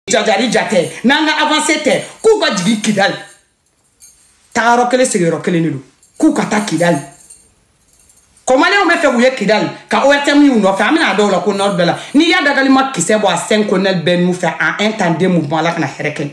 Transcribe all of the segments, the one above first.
jajari jate nanga avancé te ku ka jigi Kidal taaro kele segero kele nilu ku ka ta Kidal comment on me fait bouiller Kidal ka ORTM ou no fa amina do la ko nord de la ni ya dagali ma kisse bo a 5 colonel ben nous fait en un temps de mouvement la kana hereken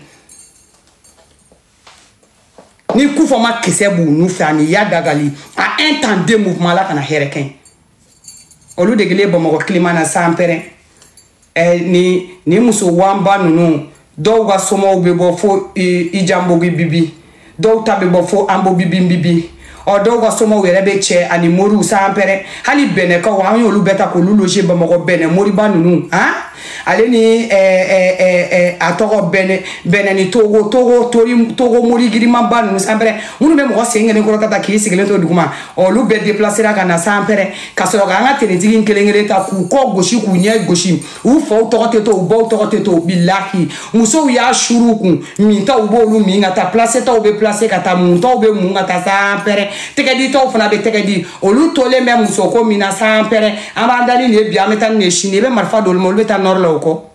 ni ku fo ma kisse bo nous fait ni ya dagali a un temps de mouvement la kana hereken olu de gele bo mo climat na sampere ni muso wamba nunu do ga somo be bo fo ijambo bibi do tabe bo fo ambo bibi o do ga somo were be che ani moru sampere hali bene ko wa yolu beta ko luloje ba mo bene mori ba nunu ha ale ni atoko bene ni togo mori girima ba nunu sampere munu be mo sengene ko tata ki sigele to duguma o lu be déplacer ka na sampere ka so ga ngate ni tigin kelengere ta ku ko goshi ku nye goshi u fo to to bo to billahi muso ya shuruku mi ta u bo lu mi ngata placer ta u be placer ka ta mu to be mu ngata sampere tekedi to funa be tekedi olu tole me muso ko mina sampere amandali ne bia metan ne shine be marfa dol mo beta nor la ko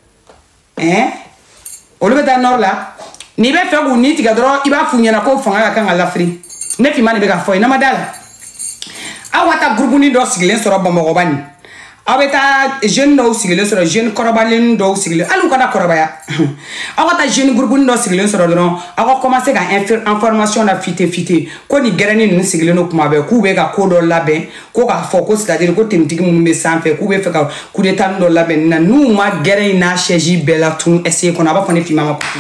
olu beta nor la ni be fe ku ni tiga dro iba funya na ko fanga ka ngala free ne fi mani be ka fo ina madala awata groupe ni do sigilen soro bamako bani abeta jeune do sigilen soro jeune korobalen do sigilen alu kana korobaya awata jeune groupe ni do sigilen soro don ako commencer ka information na fite ko ni gerani ni sigilen no kuma be ku be ka ko do labe ko ka fo ko c'est-à-dire ko timtigi mun be sanfé ku be fe ka ku de tan do labe na nu ma gerani na cheji bela tun essayer ko na ba fone fi mama ko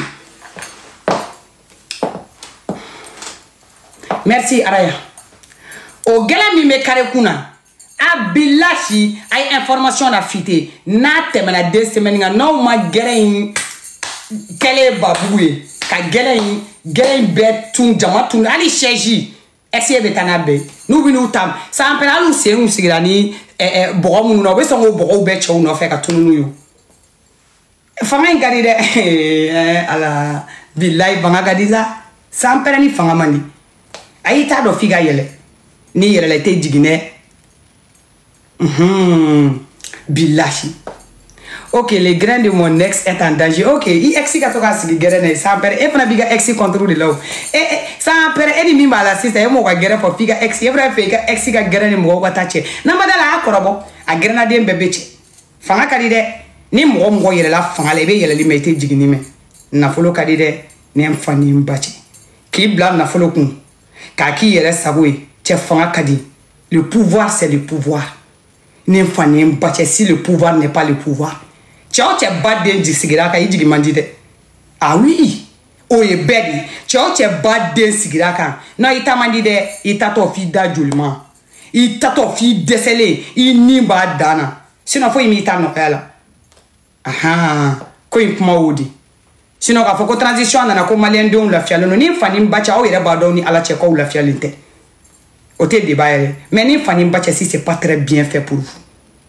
merci araya o gela mi me kare kuna abilashi ay information na fité na temana 2 semaines nga no ma gere kele baboué ka gere bet tun jama tun ali cheji essayer betana be nu binu tam sa ampela lu se un sigirani bogo munu no be so ngo bogo be chew no fe ka tunu yu fanga ngari de ala billahi banga gadiza sa ampela ni fanga mani ayita do figa yele ni yele te jigine billahi ok les grains de mon ex est en danger ok i ex ka to ka sigi gerene sa pere e fana biga ex contrôle law sa pere e ni mi mala sister e mo ka gere for figa ex e fana fika ex ka gerene mo ko tache na madala akorobo a gerena de mbebeche fanga kadi de ni mo yele la fanga le be yele li mete jigini me na folo kadi de ni mfani mbache ki blam na folo kun ka ki yele saboué che fanga kadi le pouvoir c'est le pouvoir ni mfani mbache si le pouvoir n'est pas le pouvoir ciao che badde sigira ka yiji mandite ah oui o ye bedi ciao che badde sigira ka na ita mandide ita to fi da julma ita to fi desele ini ba dana sino fo imita no kala aha ko impma wodi sino ka foko transition na ko malien don la fialo no ni mfani mbache o yere ba do ni ala che ko la fialinte o te débat mais ni mfani mbache si c'est pas très bien fait pour vous.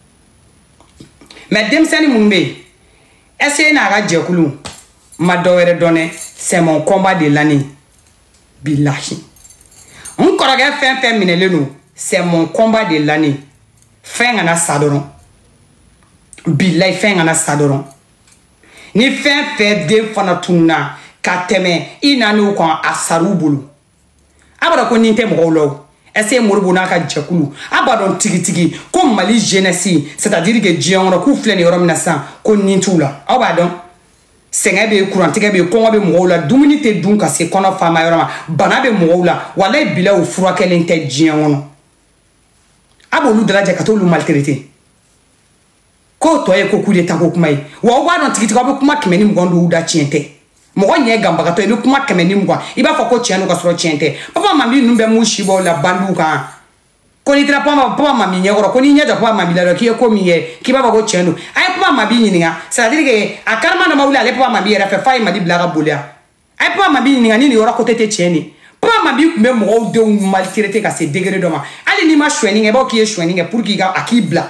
Mais Demsani Mumbe, est-ce na ga jekulu ma dowere donné c'est mon combat de l'année. Billahi. On koroge fin minelenu, c'est mon combat de l'année. Fin ana sadoron. Billahi fin ana sadoron. Ni fin de fana tunna kateme inanu ko asaru bulu. Abara ko ninte mo lo. Est-ce que Mourbouna ka djekulu abadon tigi ko Mali jeunesse c'est-à-dire que Dion ko fleni romna san ko nintula abadon sengebe courant tigebe ko ngabe moula dumuni te dun ka se kono fama yorama bana be moula wala bila o fura kelen te Dion abolu daraja ka to lu maltraité ko to e ko coup d'état ko kumai wa wadon tigi ko be kuma kemeni mgondo uda chiente mo nye gamba ka to e kuma kemeni mgwa iba fa ko chiano ka soro chiente papa mami numbe mushibo la bandu ka ko ni trapa papa mami nyegoro ko ni nyaja papa mami la ki ko miye ki baba ko chiano ay papa mami nyinga c'est à dire que akarma na mawula le papa mami era fa fay madi blaga bolia ay papa mami nyinga ni yora ko tete chieni papa mami kumbe mo de maltraité ka se degré do ma ali ni ma shweni ngebo ki e shweni nge pour ki ga akibla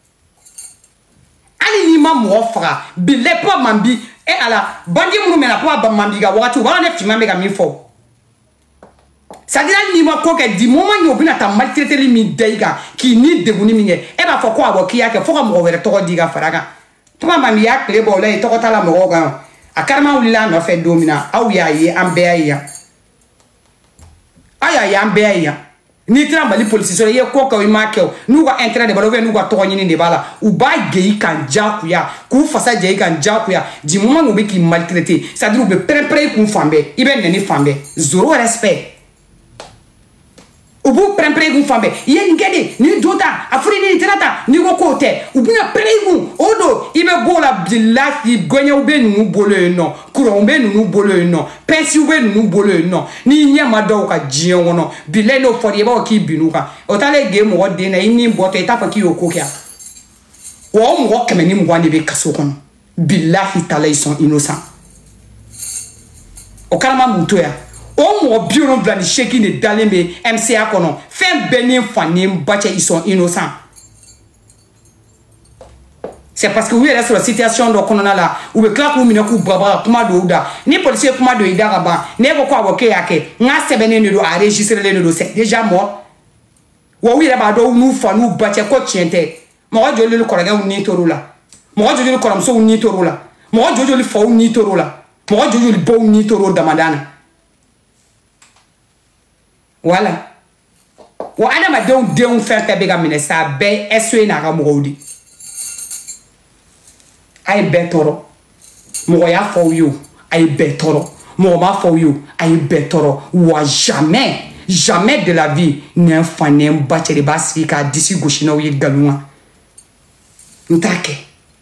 ali ni ma mo fra bile papa mami e ala bandi munu mena papa mami ga wakati wala ne fima me ga mi fo c'est-à-dire ni ma ko ke di moment ni obina ta maltraité li mi deiga ki ni debuni mi nge e ba fo ko abo ki yake fo ko mo were to diga faraga papa mami ya kle bo le to ko tala mo ga a karama wulila no fe domina aw ya ye ambeya ya aya ya ambeya ya ni tra bali police so ye ko ka wi makel nu wa intérêt de balo ve nu wa to nyini de bala u ba gei kan jakuya ku fasa gei kan jakuya di moment no be ki maltraiter ça dit u be pré ku fambe ibe neni fambe zéro respect ubu prempre gun fambe ye ngede ni dota afuri ni tinata ni go kote ubu na pregu odo ibe bola billahi gonya ube nu bolo no kuro ube nu bolo no pensi ube nu bolo no ni nyama do ka jion wono billahi no for ye ba ki binuka otale ge mo de na ini boto etafa ki okokia wo mo keme ni mo wani be kaso kono billahi tala ils sont innocents o kalama muto ya o mo bioro bla ni sheki ni dalembe MCA kono fin benin fanim bache ils sont innocents. C'est parce que oui reste la situation do kono na la ou be claque ou minaku baba kuma do da ni policier kuma do idara ba ne ko kwa boke yake nga sebene ni do enregistrer le do c'est déjà mort wo oui ba do nu fa nu bache ko tiente mo joli le koraga ni torula mo joli le koram so ni torula mo joli fa ni torula mo joli bo ni toro damadana. Voilà. Wa adama de faire bega minesa be eswe na ga mogodi. Ay betoro. Mo ya for you. Ay betoro. Mo ma for you. Ay betoro. Wa jamais de la vie n'un fanem battre basi ka disi goshina wi galuma. Ntake.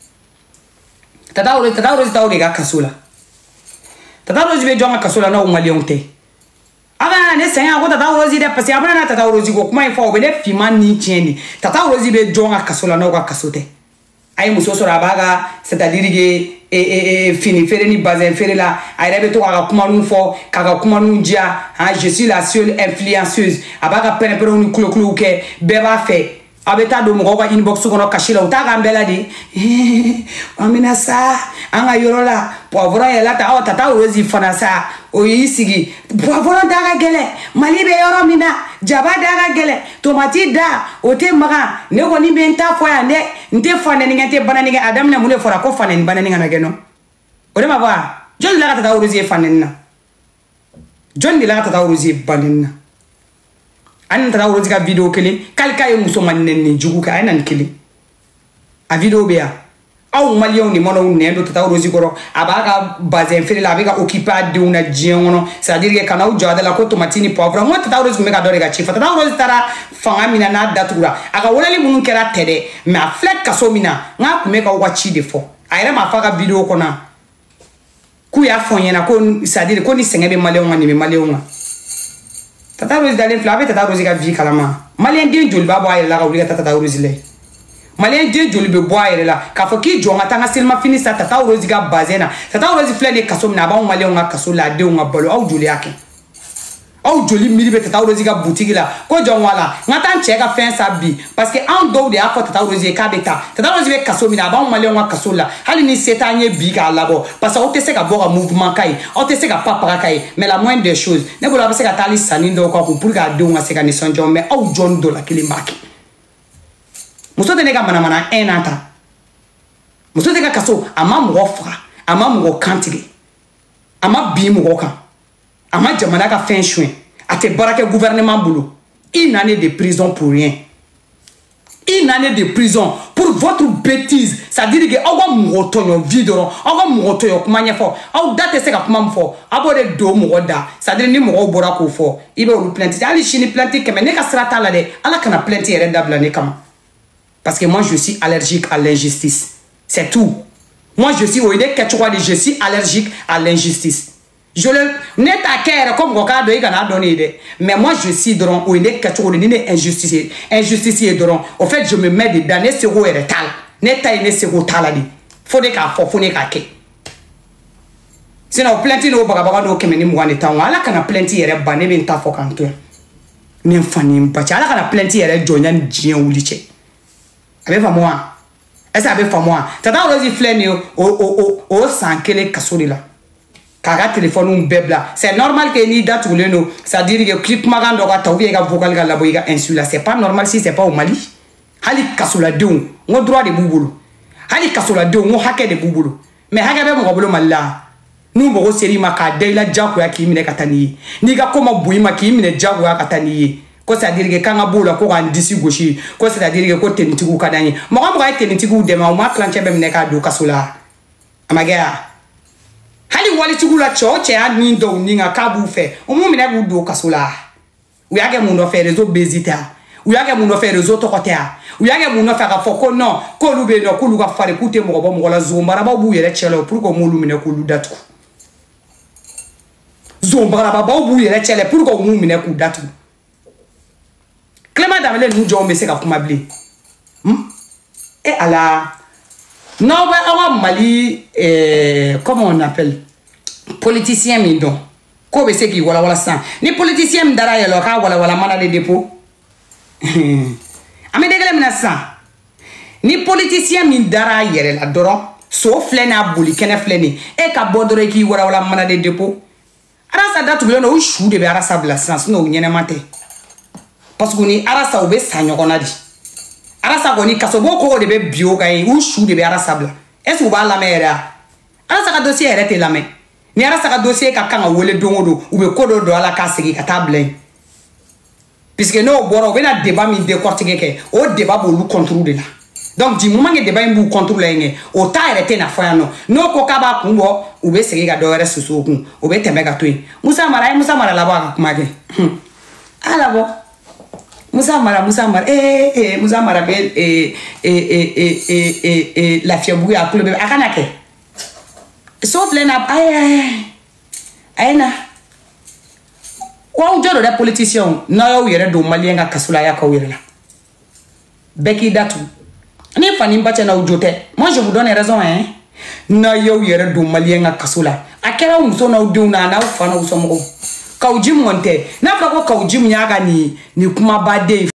Tata ore ga kasula. Tata ore be jonga kasula na umalionte. Avant ne senya ko tata rozi de parce abana na tata rozi ko kuma ifo be de fima ni tieni tata rozi be jonga kasola na ko kasote ay muso so rabaga c'est-à-dire que fini fere ni bazin fere la ay rebe to ka kuma nu fo ka kuma nu dia je suis la seule influenceuse abaga pene ni kulo ke beba fe abeta do mo ko inbox ko no kashila utaga mbela di amina sa anga yorola poivron yela ta o tata rozi fana sa o yisigi poivron daga gele malibe yoro mina jaba daga gele tomati da o te maga ne ko ni benta fo ya ne nte fane ni ngate banani ga adam na mule fora ko fane ni banani ngana geno o de ma ba jon la tata rozi fane na jon ni la tata rozi banina an tata rozi ka video kele kalka yo muso manne ni jugu ka anan kele a video be ya aw malion ni mono nendo tata rozi goro abaga bazin fere la bega occuper de una dieono c'est-à-dire que kana ujada la ko tomatini poivre mo tata rozi mega dore ga chifa tata rozi tara fanga mina na datura aga wolali munun kera tede mais a flek kaso mina nga kumeka wachi de fo ayra ma faga video kona ku ya fonyena ko c'est-à-dire ko ni sengebe malion ngani me malion tata rozi dalen flabe tata rozi ga vi kalama malien din jol babo ayra la ga wuli tata rozi le malien de joli be boire la ka fo ki jonga tanga silma fini sa tata rozi ga bazena tata rozi flene kaso na ba malien nga kaso la de nga bolo au joli yake au joli mili be tata rozi ga boutique la ko jongwala ngata ncheka fin sa bi parce que en do de afa tata rozi ka beta tata rozi be kaso mina ba malien nga kaso la hali ni setanye bi ga labo parce que o te se ka boga mouvement kai o te se ka papa kai mais la moindre des choses ne ko la se ka tali sanindo ko pour ga de nga se ka ni sonjo mais au jon do la kilimbaki muso de nega mana enata muso de ka kaso ama mo fra ama mo kantige ama bi mo kan ama jamana ka fin chouin ate baraka gouvernement boulot une année de prison pour rien une année de prison pour votre bêtise ça dit que ogo mo tonyo vidoro ogo mo tonyo kuma nyefo o date se ka kuma mfo abode do mo da ça dit ni mo bora ko fo ibe o plainte ali chini plainte keme ne ka strata la de ala kana plainte yere dabla ne kama. Parce que moi, je suis allergique à l'injustice. C'est tout. Moi, je suis allergique à l'injustice. Je le net à cœur comme Rocado et Gana donné. Mais moi, je suis dans injustice. Injustice au fait, je me mets des damnés sur le tal. Net à une sur taladi. Faut des cas, faut des cas. Sinon, plenty no bagabano kemeni mouane taon. Ala kana plenty yere bané ben ta fokanto. N'infani mbacha. Ala kana plenty yere jonyan djien uliche. Avec moi. Est-ce avec moi? Tata rozi fleni o sankele kasori la. Kaga téléphone un bebla. C'est normal que ni date ou le no. Ça dit que clip magan doga taouye ga vocal ga labo ga insula. C'est pas normal si c'est pas au Mali. Hali kasola deun. On droit de boubulu. Hali kasola deun on hake de boubulu. Mais hake be mo bolo malla. n'u mago seri ma k'a da i la jagoya k'i minɛ ka taa n'i ye n'i ka ko ma bon i ma k'i minɛ jagoya ka taa n'i ye ko c'est à dire que k'an ka b'o la ko k'an disi gosi ko c'est à dire que ko tenitigiw ka d'an ye mɔgɔ mɔgɔ ye tenitigiw dɛmɛ u ma kilancɛ bɛ minɛ k'a don kaso la a ma kɛ ya hali walitigiw la cɛ o cɛ y'a nin dɔw nin kan k'a b'u fɛ u m'u minɛ k'u don kaso la u y'a kɛ mun nɔfɛ réseau bezi tɛ a u y'a kɛ mun nɔfɛ réseau tɔgɔ tɛ a u y'a kɛ mun nɔfɛ k'a fɔ ko non k'olu bɛ yen nɔ k'olu ka farin k'u tɛ mɔgɔ bɔ mɔgɔ la zonbarabaw b'u yɛrɛ cɛ la pour que m'olu minɛ k'olu datugu zonbarabaw b'u yɛrɛ cɛ la pour que m'u minɛ k'u datugu Clément Damele ninnu jɔnw bɛ se ka kuma bilen et ala n'aw bɛ aw ka Mali comment on appelle politicien min dɔn ko bɛ se k'i walawala sisan ni politicien min dara yɛlɛ o k'a walawala mana de dépôt an bɛ degele min na sisan ni politicien min dara yɛrɛ la dɔrɔn so filɛ n'a boli kɛnɛ filɛ nin e ka bɔ dɔrɔn i k'i walawala mana de dépôt arasa datugulen don o su de bɛ arasa bila sisan sinon o ɲɛnɛma tɛ parce que ni arasa u bɛ sa ɲɔgɔn na de arasa kɔni kaso b'o kɔgɔ de bɛ bi o kan ye u su de bɛ arasa bila est ce que u b'a lamɛn yɛrɛ a arasa ka dossier yɛrɛ tɛ lamɛn ni arasa ka dossier ka kan ka wele don o don u bɛ ko dɔ don a la k'a segin ka taa bila yen puisque n'o bɔra u bɛna débat min décortiquer kɛ o débat b'olu contre de la donc du moment que débat in b'u contre la yen o ta yɛrɛ tɛ na fɔ yan nɔ n'o ko k'a b'a kun bɔ u bɛ segin ka dɔ wɛrɛ susu o kun o bɛ tɛmɛ ka to yen Musa Mara ye Musa Mara labɔ a ka kuma kɛ a labɔ Musa Mara Musa bɛ Lafiyabugu a kulo bɛ a kana kɛ so filɛ na a ye na wa jɔ dɔ dɛ politicien n'aw y'aw yɛrɛ don maliyɛn ka kaso la a y'a k'aw yɛrɛ la bɛɛ k'i datugu ni fani ba cɛ n'aw jo tɛ moi je vous donne raison hein n'aw y'aw yɛrɛ don maliyɛn ka kaso la a kɛra aw muso n'aw denw na a n'aw fa n'aw somɔgɔw kaw ji mɔn tɛ n'a fɔra ko kaw ji mun y'a ka nin kumabaden